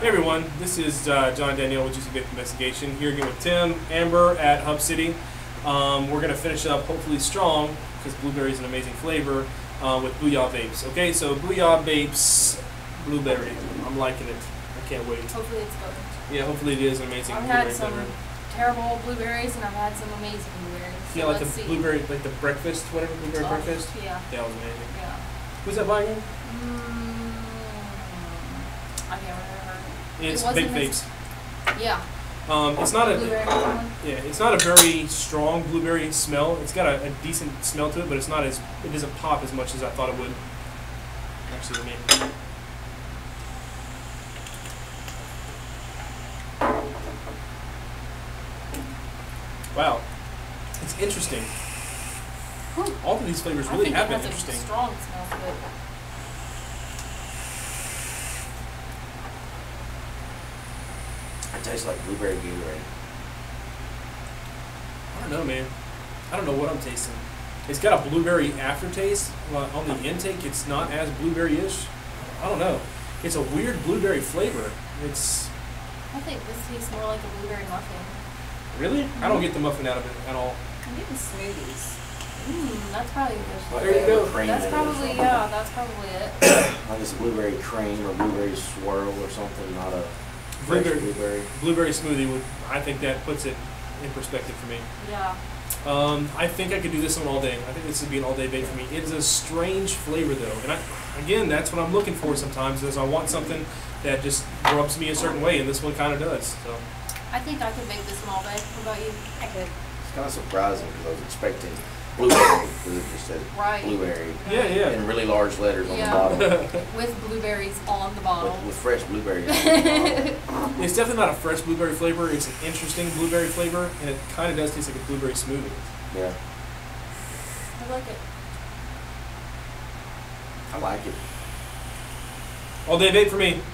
Hey everyone, this is John Danielle with Juicy Vape Investigation, here again with Tim, Amber at Hub City. We're going to finish up hopefully strong, because blueberry is an amazing flavor, with Booyah Vapes. Okay, so Booyah Vapes Blueberry. I'm liking it. I can't wait. Hopefully it's good. Yeah, hopefully it is an amazing I've blueberry had some flavor. terrible blueberries and I've had some amazing blueberries. Yeah, So like let's the see. blueberry, like the breakfast, whatever, blueberry breakfast. Yeah. That was amazing. Yeah. Who's that by again? I can't remember. It's It wasn't Big as- Vapes. Yeah. It's not a Blueberry one. yeah, it's not a very strong blueberry smell. It's got a decent smell to it, but it's not as it doesn't pop as much as I thought it would. Actually, let me. Wow, it's interesting. Whew. All of these flavors I really think have it been has interesting. a strong smell to it. It tastes like blueberry Gatorade. I don't know, man. I don't know what I'm tasting. It's got a blueberry aftertaste. Well, on the intake, it's not as blueberry-ish. I don't know. It's a weird blueberry flavor. It's I think this tastes more like a blueberry muffin. really. I don't get the muffin out of it at all. I'm getting smoothies. That's probably good. There you go. Cream That's in it or probably, something. yeah, that's probably it. Like it's a blueberry cream or blueberry swirl or something, not a fresh Blueberry. blueberry. Blueberry smoothie would. I think that puts it in perspective for me. Yeah. I think I could do this one all day. I think this would be an all-day vape for me. It is a strange flavor, though, and again, that's what I'm looking for sometimes. Is I want something that just rubs me a certain way, and this one kind of does. So I think I could make this one all day. What about you? I could. It's kind of surprising because I was expecting blueberry because it just said Right. blueberry yeah. in really large letters on Yeah. the bottom With blueberries on the bottle. with fresh blueberries on the bottom. It's definitely not a fresh blueberry flavor. It's an interesting blueberry flavor, and it kind of does taste like a blueberry smoothie. Yeah, I like it. I like it. All-day vape for me.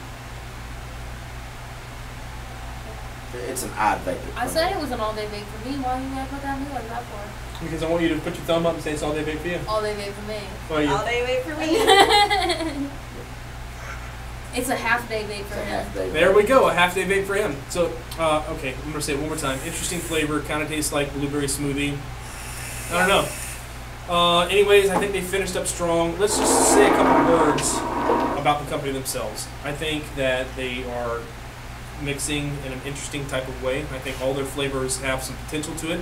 It's an odd vapor. I said it was an all-day vape for me. Why you gotta put that me like that for? Because I want you to put your thumb up and say it's all-day vape for you. All-day vape for me. What are you? All day wait for me. It's a half-day vape for It's a him. half day. There we go, a half-day vape for him. So, okay, I'm gonna say it one more time. Interesting flavor, kind of tastes like blueberry smoothie. I don't know. Anyways, I think they finished up strong. Let's just say a couple words about the company themselves. I think that they are mixing in an interesting type of way. I think all their flavors have some potential to it.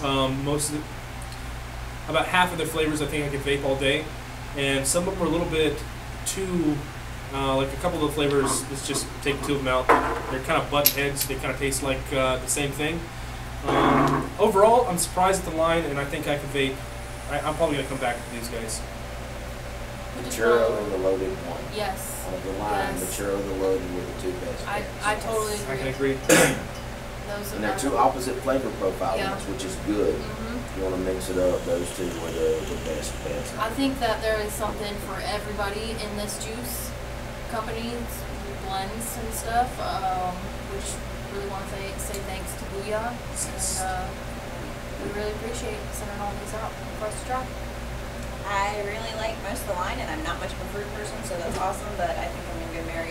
About half of their flavors I think I could vape all day, and some of them are a little bit too, like a couple of the flavors, let's just take two of them out. They're kind of button heads, they kind of taste like the same thing. Overall, I'm surprised at the line, and I think I could vape. I'm probably going to come back to these guys. The churro and the loaded one. Yes. On the line, Yes. the churro and the loaded were the two best. I totally I can agree. agree. Those And they're are two opposite flavor profiles, Yeah. which is good. Mhm. If you want to mix it up, those two were the best bets. I think that there is something for everybody in this juice company, blends and stuff. Which really want to say thanks to Booyah, and we really appreciate sending all these out for us to try. I really like most of the line, and I'm not much of a fruit person, so that's awesome. But I think I'm gonna go marry a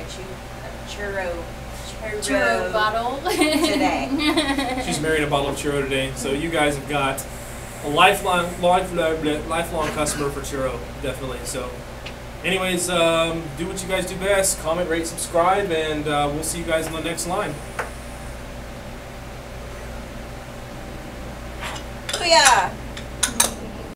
Churro bottle today. She's marrying a bottle of churro today, so you guys have got a lifelong customer for churro, definitely. So, anyways, do what you guys do best. Comment, rate, subscribe, and we'll see you guys in the next line. Booyah!